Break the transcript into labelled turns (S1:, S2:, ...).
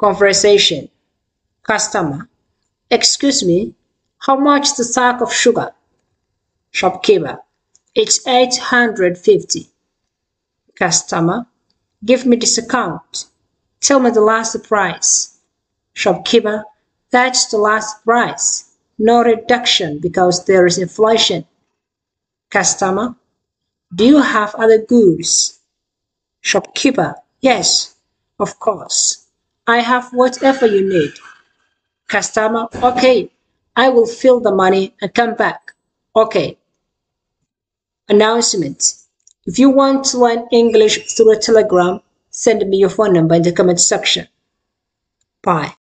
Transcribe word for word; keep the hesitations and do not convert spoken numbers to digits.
S1: Conversation. Customer. Excuse me, how much the sack of sugar? Shopkeeper. It's eight hundred fifty. Customer. Give me this account. Tell me the last price. Shopkeeper. That's the last price. No reduction because there is inflation. Customer. Do you have other goods? Shopkeeper. Yes, of course. I have whatever you need. Customer. Okay, I will fill the money and come back. Okay. Announcement. If you want to learn English through a Telegram, send me your phone number in the comment section. Bye.